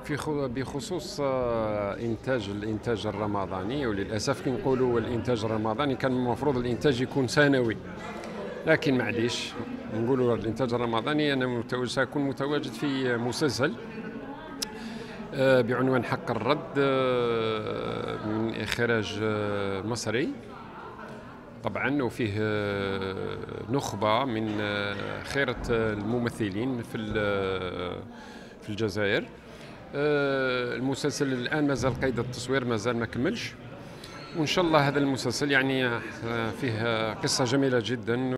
بخصوص الإنتاج الرمضاني، وللأسف كي نقولوا الإنتاج الرمضاني كان المفروض الإنتاج يكون سنوي، لكن معليش نقولوا الإنتاج الرمضاني. أنا سأكون متواجد في مسلسل بعنوان حق الرد من إخراج مصري طبعا، وفيه نخبة من خيرة الممثلين في الجزائر. المسلسل الآن مازال قيد التصوير، مازال ما كملش، وإن شاء الله هذا المسلسل يعني فيه قصة جميلة جدا